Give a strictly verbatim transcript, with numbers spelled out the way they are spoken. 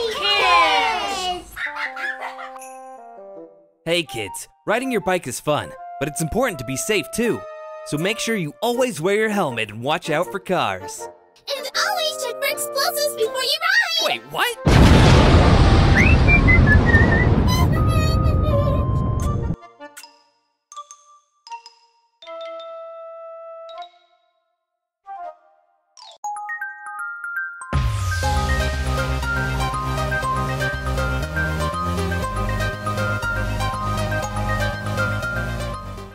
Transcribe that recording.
Kids! Hey kids, riding your bike is fun, but it's important to be safe too. So make sure you always wear your helmet and watch out for cars. And always check for explosives before you ride! Wait, what?